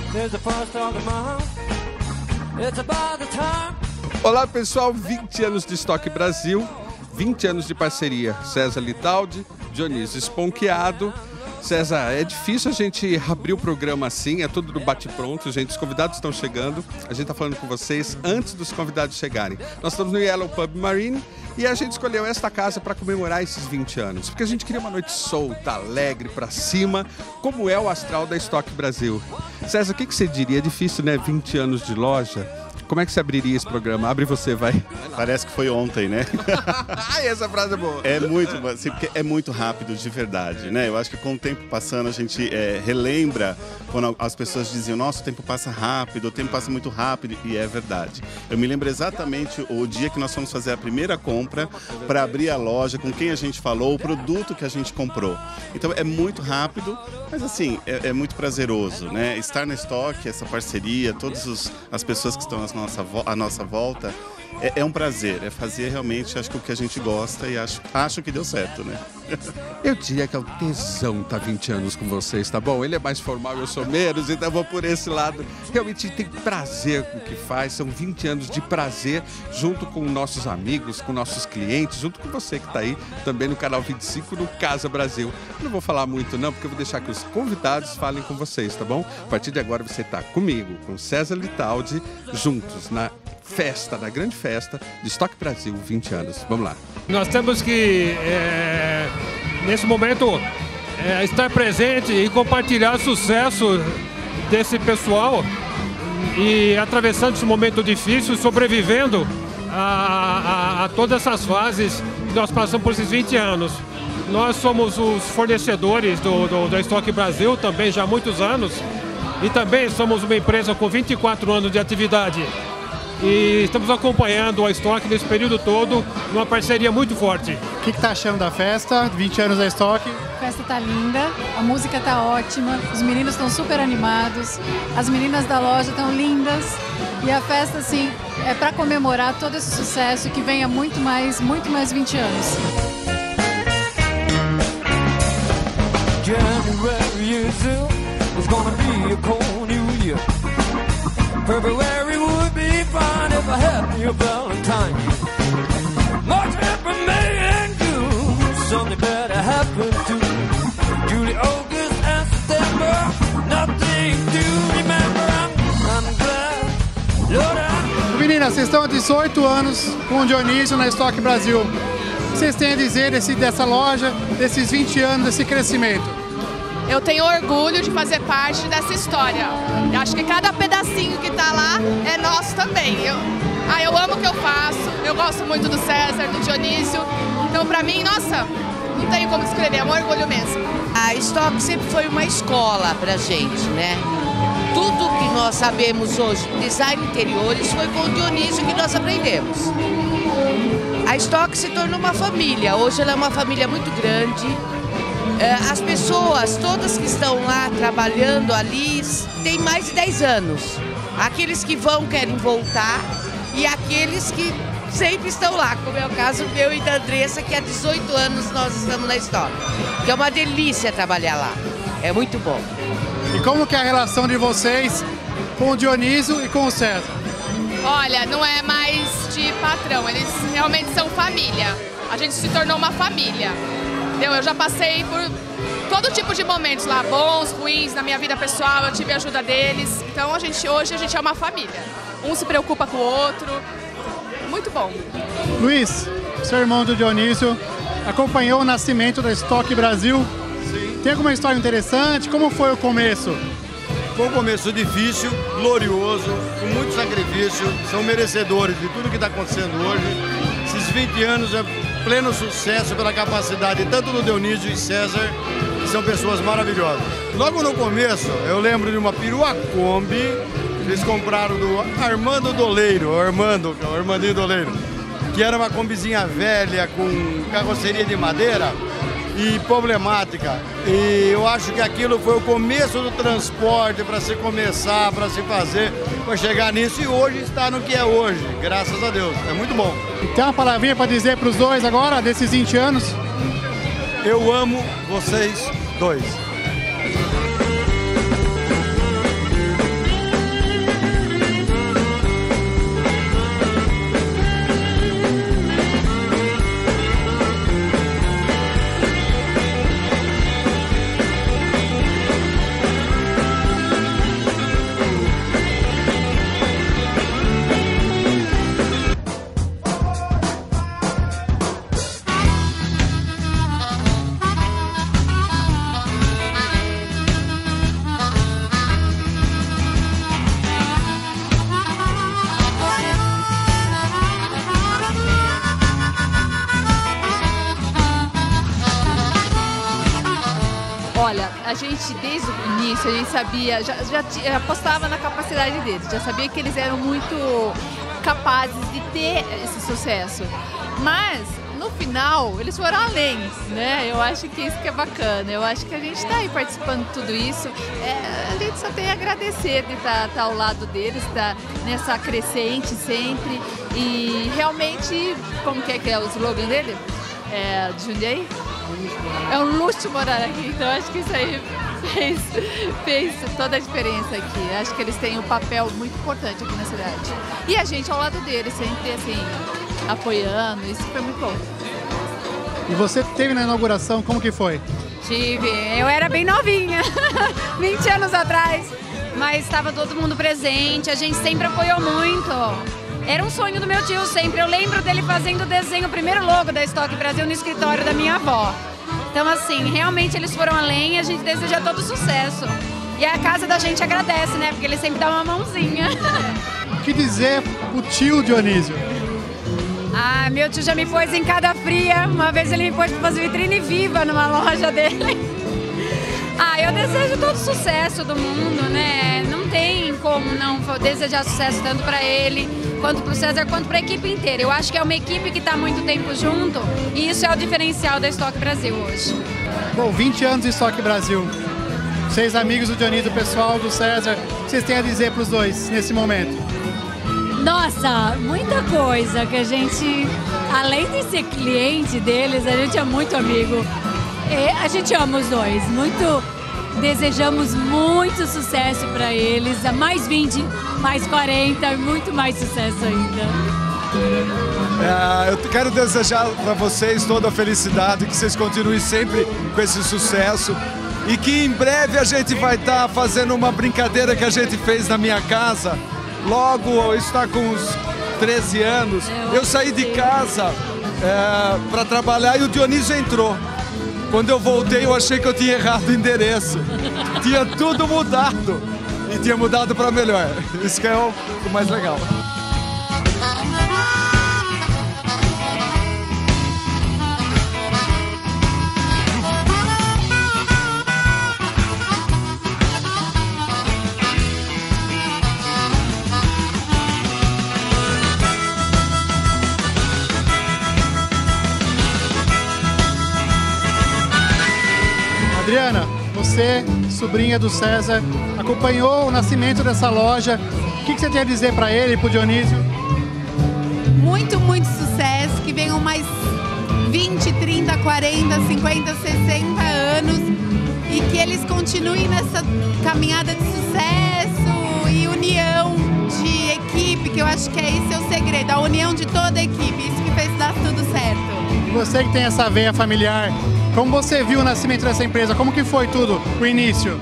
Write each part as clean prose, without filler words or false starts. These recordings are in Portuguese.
Olá pessoal, 20 anos de Stock Brasil, 20 anos de parceria. César Litaldi, Dionísio Sponchiado. César, é difícil a gente abrir o programa assim, é tudo do bate-pronto, gente. Os convidados estão chegando, a gente está falando com vocês antes dos convidados chegarem. Nós estamos no Yellow Pub Marine e a gente escolheu esta casa para comemorar esses 20 anos, porque a gente queria uma noite solta, alegre, para cima, como é o astral da Stock Brasil. César, o que você diria? É difícil, né? 20 anos de loja. Como é que você abriria esse programa? Abre você, vai. Parece que foi ontem, né? Ai, essa frase é boa. É muito, assim, porque é muito rápido de verdade, né? Eu acho que com o tempo passando a gente relembra quando as pessoas diziam, nossa, o tempo passa rápido, o tempo passa muito rápido, e é verdade. Eu me lembro exatamente o dia que nós fomos fazer a primeira compra para abrir a loja, com quem a gente falou, o produto que a gente comprou. Então é muito rápido, mas assim, é muito prazeroso, né? Estar na Stock, essa parceria, todas as pessoas que estão à nossa volta, é um prazer, é fazer realmente, acho que o que a gente gosta, e acho que deu certo, né? Eu diria que é o tesão estar 20 anos com vocês, tá bom? Ele é mais formal, eu sou menos, então eu vou por esse lado. Realmente tem prazer com o que faz, são 20 anos de prazer junto com nossos amigos, com nossos clientes, junto com você que está aí também no Canal 25, no Casa Brasil. Eu não vou falar muito não, porque eu vou deixar que os convidados falem com vocês, tá bom? A partir de agora você está comigo, com César Litaldi, juntos na festa, na grande festa de Stock Brasil, 20 anos. Vamos lá. Nós temos que, nesse momento, estar presente e compartilhar o sucesso desse pessoal e atravessando esse momento difícil, sobrevivendo a todas essas fases que nós passamos por esses 20 anos. Nós somos os fornecedores da Stock Brasil também já há muitos anos e também somos uma empresa com 24 anos de atividade. E estamos acompanhando a Stock nesse período todo, numa parceria muito forte. O que tá achando da festa? 20 anos da Stock? A festa tá linda, a música tá ótima, os meninos estão super animados, as meninas da loja estão lindas e a festa, assim, é para comemorar todo esse sucesso e que venha muito mais 20 anos. February would be fine if I had your Valentine. March, April, May, and June, something better happened to July, August, and September. Nothing to remember. I'm glad, Lord. Meninas, vocês estão há 18 anos com o Dionísio na Stock Brasil. O que vocês têm a dizer dessa loja, desses 20 anos, desse crescimento? Eu tenho orgulho de fazer parte dessa história. Eu acho que cada pedacinho que está lá é nosso também. Eu amo o que eu faço, eu gosto muito do César, do Dionísio. Então, para mim, nossa, não tenho como descrever, é um orgulho mesmo. A Stock sempre foi uma escola pra gente, né? Tudo que nós sabemos hoje, design interiores, foi com o Dionísio que nós aprendemos. A Stock se tornou uma família, hoje ela é uma família muito grande. As pessoas, todas que estão lá trabalhando ali, têm mais de 10 anos. Aqueles que vão querem voltar e aqueles que sempre estão lá, como é o caso meu e da Andressa, que há 18 anos nós estamos na Stock. Que é uma delícia trabalhar lá, é muito bom. E como que é a relação de vocês com o Dionísio e com o César? Olha, não é mais de patrão, eles realmente são família. A gente se tornou uma família. Eu já passei por todo tipo de momentos lá, bons, ruins, na minha vida pessoal, eu tive a ajuda deles. Então hoje a gente é uma família. Um se preocupa com o outro. Muito bom. Luiz, seu irmão do Dionísio, acompanhou o nascimento da Stock Brasil. Sim. Tem alguma história interessante? Como foi o começo? Foi um começo difícil, glorioso, com muito sacrifício. São merecedores de tudo que está acontecendo hoje. Esses 20 anos é pleno sucesso pela capacidade tanto do Dionísio e César, que são pessoas maravilhosas. Logo no começo, eu lembro de uma perua Kombi, que eles compraram do Armando Doleiro, o Armandinho Doleiro, que era uma combizinha velha com carroceria de madeira e problemática. E eu acho que aquilo foi o começo do transporte para se começar, para se fazer, para chegar nisso, e hoje está no que é hoje, graças a Deus. É muito bom. Tem uma palavrinha para dizer para os dois agora, desses 20 anos? Eu amo vocês dois. gente, desde o início, a gente sabia, já apostava na capacidade deles, já sabia que eles eram muito capazes de ter esse sucesso. Mas, no final, eles foram além, né? Eu acho que isso que é bacana. Eu acho que a gente está aí participando de tudo isso. A gente só tem a agradecer de estar ao lado deles, estar nessa crescente sempre. E realmente, como que é o slogan dele? De Jundiaí? É um luxo morar aqui. Então, acho que isso aí fez toda a diferença aqui. Acho que eles têm um papel muito importante aqui na cidade. E a gente ao lado deles, sempre assim, apoiando, isso foi muito bom. E você teve na inauguração, como que foi? Tive, eu era bem novinha, 20 anos atrás, mas estava todo mundo presente, a gente sempre apoiou muito. Era um sonho do meu tio sempre, eu lembro dele fazendo o desenho, o primeiro logo da Stock Brasil no escritório da minha avó. Então assim, realmente eles foram além e a gente deseja todo sucesso. E a casa da gente agradece, né, porque ele sempre dá uma mãozinha. O que dizer pro tio Dionísio? Ah, meu tio já me pôs em cada fria. Uma vez ele me pôs para fazer vitrine viva numa loja dele. Ah, eu desejo todo o sucesso do mundo, né? Não tem como não desejar sucesso tanto para ele, quanto para o César, quanto para a equipe inteira. Eu acho que é uma equipe que está muito tempo junto e isso é o diferencial da Stock Brasil hoje. Bom, 20 anos de Stock Brasil. Vocês amigos do Dionísio, pessoal do César, o que vocês têm a dizer para os dois nesse momento? Nossa, muita coisa que a gente, além de ser cliente deles, a gente é muito amigo. E a gente ama os dois, desejamos muito sucesso para eles, mais 20, mais 40, muito mais sucesso ainda. Eu quero desejar para vocês toda a felicidade, que vocês continuem sempre com esse sucesso e que em breve a gente vai estar fazendo uma brincadeira que a gente fez na minha casa. Logo, está com uns 13 anos, eu saí de casa para trabalhar e o Dionísio entrou. Quando eu voltei, eu achei que eu tinha errado o endereço. Tinha tudo mudado e tinha mudado para melhor. Isso que é o mais legal. Adriana, você, sobrinha do César, acompanhou o nascimento dessa loja. O que você tem a dizer para ele e para o Dionísio? Muito, muito sucesso, que venham mais 20, 30, 40, 50, 60 anos e que eles continuem nessa caminhada de sucesso e união de equipe, que eu acho que esse é o segredo, a união de toda a equipe, isso que fez dar tudo certo. E você que tem essa veia familiar, como você viu o nascimento dessa empresa? Como que foi tudo, o início?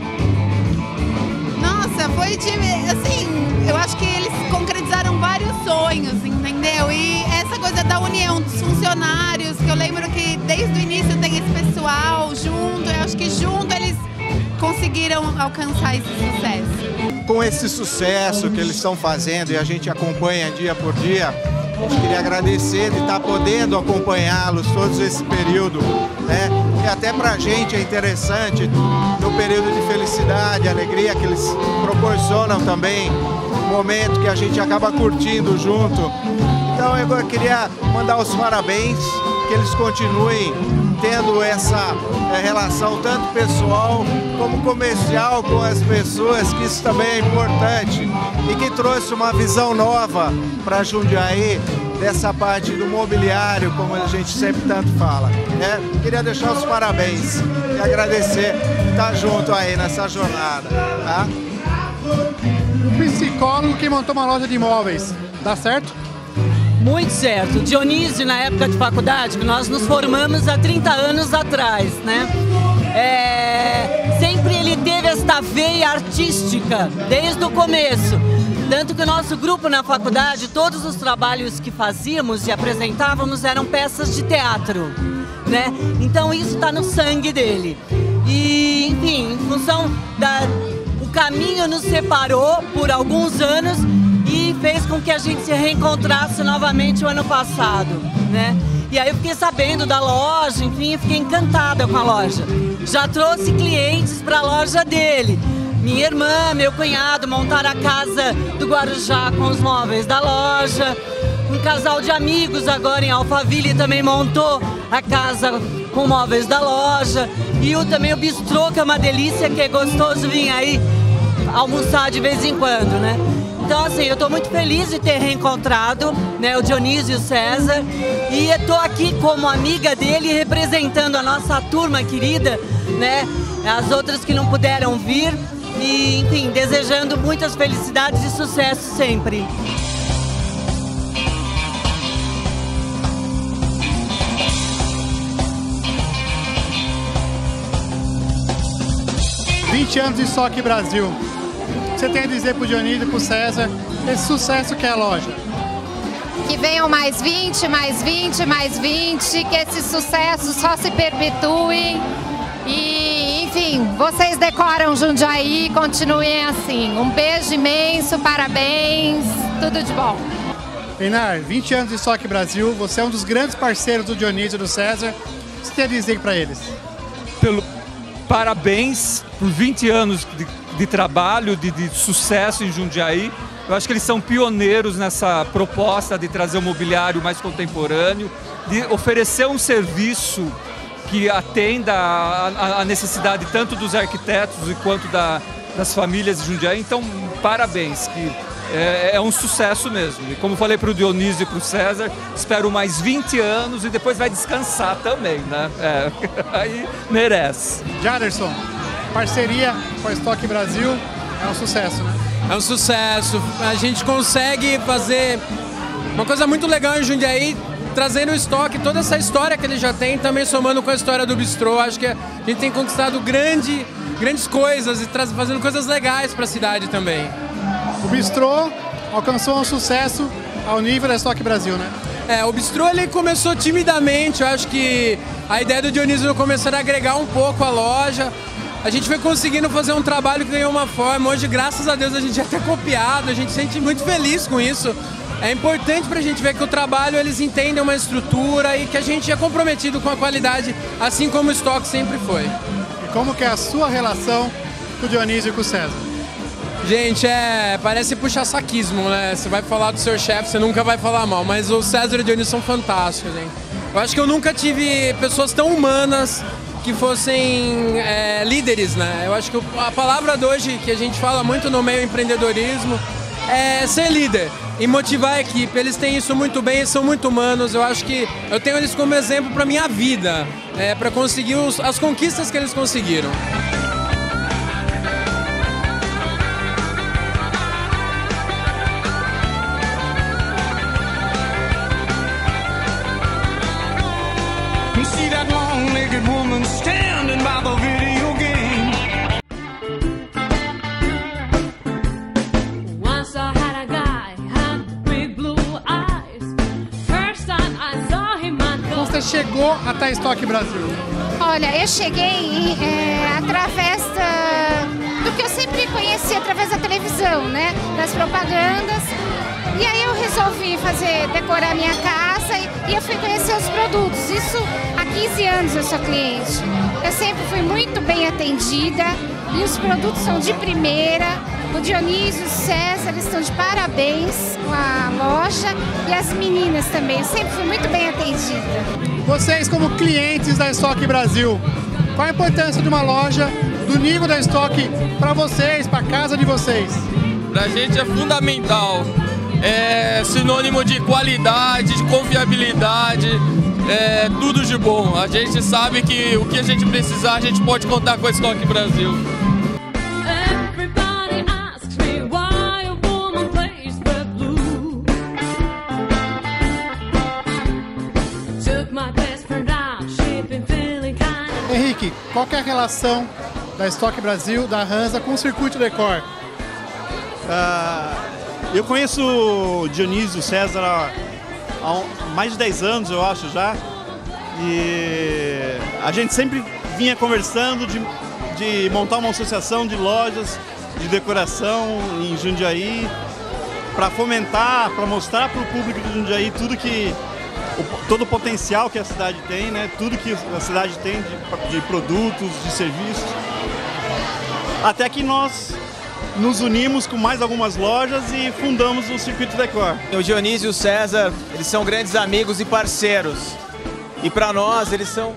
Nossa, foi assim, eu acho que eles concretizaram vários sonhos, entendeu? E essa coisa da união dos funcionários, que eu lembro que desde o início tem esse pessoal junto, eu acho que junto eles conseguiram alcançar esse sucesso. Com esse sucesso que eles estão fazendo e a gente acompanha dia por dia, a gente queria agradecer de estar podendo acompanhá-los todo esse período, né? E até para a gente é interessante, no período de felicidade, alegria que eles proporcionam também, um momento que a gente acaba curtindo junto. Então eu queria mandar os parabéns, que eles continuem tendo essa relação tanto pessoal como comercial com as pessoas, que isso também é importante e que trouxe uma visão nova para Jundiaí dessa parte do mobiliário, como a gente sempre tanto fala, né? Queria deixar os parabéns e agradecer por estar junto aí nessa jornada, tá? O psicólogo que montou uma loja de imóveis, dá certo? Muito certo. Dionísio, na época de faculdade, que nós nos formamos há 30 anos atrás, né? Sempre ele teve esta veia artística, desde o começo. Tanto que o nosso grupo na faculdade, todos os trabalhos que fazíamos e apresentávamos eram peças de teatro, né? Então isso está no sangue dele. E, enfim, em função o caminho nos separou por alguns anos e fez com que a gente se reencontrasse novamente o ano passado, né? E aí eu fiquei sabendo da loja, enfim, fiquei encantada com a loja. já trouxe clientes para a loja dele. Minha irmã, meu cunhado montaram a casa do Guarujá com os móveis da loja. Um casal de amigos agora em Alphaville também montou a casa com móveis da loja. E também o bistrô, que é uma delícia, que é gostoso vir aí almoçar de vez em quando, né? Então, assim, eu estou muito feliz de ter reencontrado, né, o Dionísio e o César. E estou aqui como amiga dele, representando a nossa turma querida, né? As outras que não puderam vir. E, enfim, desejando muitas felicidades e sucesso sempre. ...20 anos de Stock Brasil. O que você tem a dizer pro Dionísio e pro César esse sucesso que é a loja? Que venham mais 20, mais 20, mais 20, que esse sucesso só se perpetue. E, enfim, vocês decoram Jundiaí, continuem assim. Um beijo imenso, parabéns, tudo de bom. Einar, 20 anos de Stock Brasil, você é um dos grandes parceiros do Dionísio e do César. O que você tem a dizer para eles? Parabéns por 20 anos de trabalho, de sucesso em Jundiaí. Eu acho que eles são pioneiros nessa proposta de trazer o mobiliário mais contemporâneo, de oferecer um serviço que atenda a necessidade tanto dos arquitetos quanto das famílias de Jundiaí. Então, parabéns, que é um sucesso mesmo. E como falei para o Dionísio e para o César, espero mais 20 anos e depois vai descansar também, né? Aí merece. Jaderson, parceria com a Stock Brasil é um sucesso, né? É um sucesso. A gente consegue fazer uma coisa muito legal em Jundiaí, trazendo o estoque, toda essa história que ele já tem, também somando com a história do bistrô. Acho que a gente tem conquistado grandes coisas e fazendo coisas legais para a cidade também. O bistrô alcançou um sucesso ao nível da Stock Brasil, né? O bistrô ele começou timidamente. Eu acho que a ideia do Dionísio começar a agregar um pouco a loja. A gente foi conseguindo fazer um trabalho que ganhou uma forma. Hoje, graças a Deus, a gente já está copiado. A gente se sente muito feliz com isso. É importante para a gente ver que o trabalho, eles entendem uma estrutura e que a gente é comprometido com a qualidade, assim como o estoque sempre foi. E como que é a sua relação com o Dionísio e com o César? Gente, parece puxa-saquismo, né? Você vai falar do seu chefe, você nunca vai falar mal, mas o César e o Dionísio são fantásticos, gente. Eu acho que eu nunca tive pessoas tão humanas que fossem líderes, né? Eu acho que a palavra de hoje, que a gente fala muito no meio empreendedorismo, é ser líder e motivar a equipe. Eles têm isso muito bem, eles são muito humanos. Eu acho que eu tenho eles como exemplo para minha vida, para conseguir as conquistas que eles conseguiram. Você chegou até a Stock Brasil? Olha, eu cheguei através do que eu sempre conheci, através da televisão, né? Das propagandas. E aí eu resolvi decorar minha casa e eu fui conhecer os produtos. Isso há 15 anos eu sou cliente. Eu sempre fui muito bem atendida e os produtos são de primeira. O Dionísio e o César estão de parabéns com a loja e as meninas também. Eu sempre fui muito bem atendida. Vocês, como clientes da Stock Brasil, qual a importância de uma loja do nível da Stock para vocês, para a casa de vocês? Pra gente é fundamental. É sinônimo de qualidade, de confiabilidade, tudo de bom. A gente sabe que o que a gente precisar, a gente pode contar com a Stock Brasil. Henrique, qual que é a relação da Stock Brasil, da Hansa, com o Circuito Decor? Eu conheço o Dionísio e o César há mais de 10 anos, eu acho, já. E a gente sempre vinha conversando de montar uma associação de lojas de decoração em Jundiaí, para fomentar, para mostrar para o público de Jundiaí tudo que todo o potencial que a cidade tem, né? Tudo que a cidade tem de produtos, de serviços. Até que nós nos unimos com mais algumas lojas e fundamos o Circuito Decor. O Dionísio e o César, eles são grandes amigos e parceiros. E para nós eles são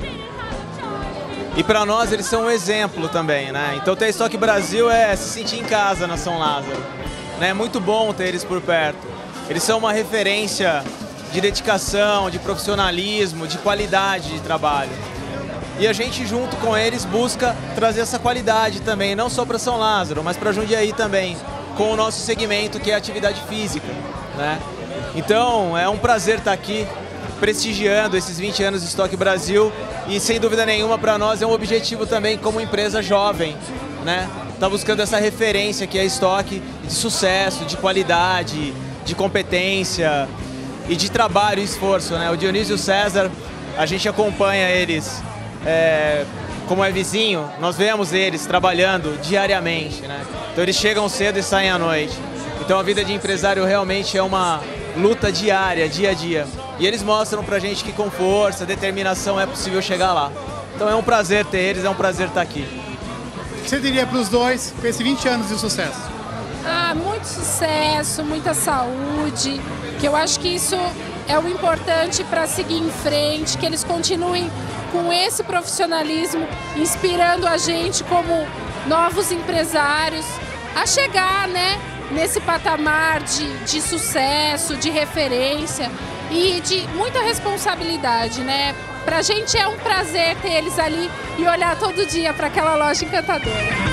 um exemplo também, né? Então ter Stock Brasil é se sentir em casa na São Lázaro. É muito bom ter eles por perto. Eles são uma referência de dedicação, de profissionalismo, de qualidade de trabalho. E a gente, junto com eles, busca trazer essa qualidade também, não só para São Lázaro, mas para Jundiaí também, com o nosso segmento, que é a atividade física, né? Então, é um prazer estar aqui, prestigiando esses 20 anos de Stock Brasil, e sem dúvida nenhuma, para nós é um objetivo também, como empresa jovem, né? Tá buscando essa referência que é a Stock, de sucesso, de qualidade, de competência e de trabalho e esforço, né? O Dionísio e o César, a gente acompanha eles como é vizinho, nós vemos eles trabalhando diariamente, né? Então eles chegam cedo e saem à noite. Então a vida de empresário realmente é uma luta diária, dia a dia. E eles mostram pra gente que com força, determinação é possível chegar lá. Então é um prazer ter eles, é um prazer estar aqui. O que você diria para os dois com esses 20 anos de sucesso? Muito sucesso, muita saúde, que eu acho que isso é o importante para seguir em frente, que eles continuem com esse profissionalismo, inspirando a gente como novos empresários a chegar, né, nesse patamar de sucesso, de referência e de muita responsabilidade, né? Pra gente é um prazer ter eles ali e olhar todo dia para aquela loja encantadora.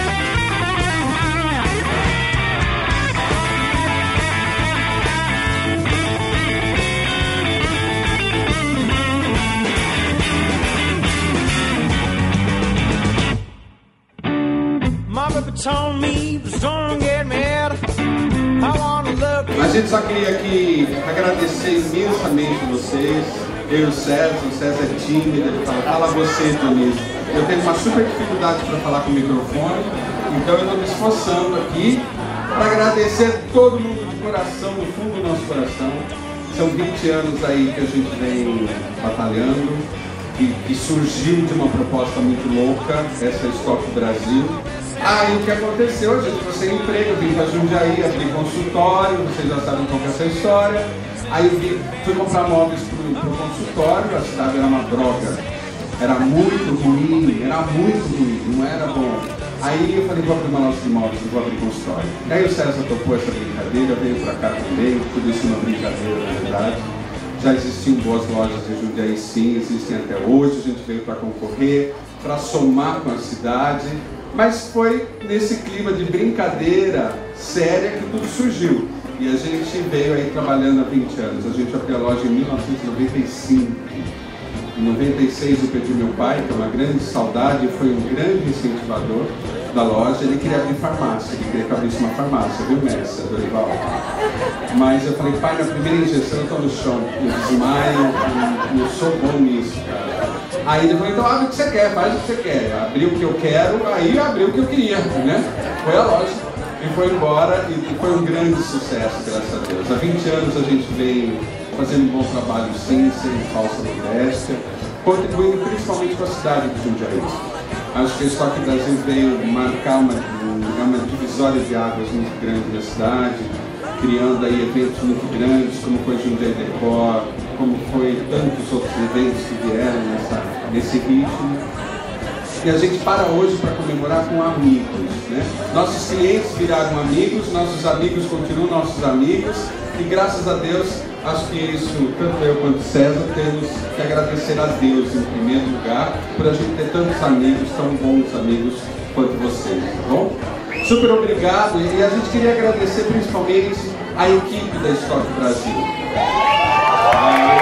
A gente só queria aqui agradecer imensamente vocês. Eu e o César é tímido, ele fala você, Dionísio. Eu tenho uma super dificuldade para falar com o microfone, então eu estou me esforçando aqui para agradecer todo mundo de coração, do fundo do nosso coração. São 20 anos aí que a gente vem batalhando, que surgiu de uma proposta muito louca, essa Stock Brasil. Aí o que aconteceu, gente, você emprego, eu vim para Jundiaí, abri consultório, vocês já sabem qual que é essa história. Aí eu fui comprar móveis pro consultório, a cidade era uma droga, era muito ruim, não era bom. Aí eu falei, vou abrir uma loja de móveis, vou abrir consultório. Aí o César topou essa brincadeira, veio pra cá também, tudo isso uma brincadeira na verdade. Já existiam boas lojas em Jundiaí, sim, existem até hoje, a gente veio para concorrer, para somar com a cidade. Mas foi nesse clima de brincadeira séria que tudo surgiu. E a gente veio aí trabalhando há 20 anos. A gente abriu a loja em 1995. Em 96 eu perdi meu pai, que é uma grande saudade, foi um grande incentivador da loja. Ele queria abrir farmácia, ele queria que abrisse uma farmácia, viu, Messi, Dorival? Mas eu falei, pai, na primeira injeção eu estou no chão, eu desmaio, eu sou bom nisso, cara. Aí ele falou, então abre o que você quer, faz o que você quer. Abriu o que eu quero, aí abriu o que eu queria, né? Foi a loja e foi embora e foi um grande sucesso, graças a Deus. Há 20 anos a gente vem fazendo um bom trabalho sim, sem falsa modéstia, contribuindo principalmente com a cidade de Jundiaí. Acho que a Stock Brasil veio marcar uma divisória de águas muito grande na cidade, criando aí eventos muito grandes, como foi Jundiaí Decor, como foi tantos outros eventos que vieram nesse ritmo. E a gente para hoje para comemorar com amigos, né? Nossos clientes viraram amigos, nossos amigos continuam nossos amigos, e graças a Deus, acho que isso, tanto eu quanto César, temos que agradecer a Deus em primeiro lugar, por a gente ter tantos amigos, tão bons amigos quanto vocês, tá bom? Super obrigado, e a gente queria agradecer principalmente a equipe da Stock Brasil.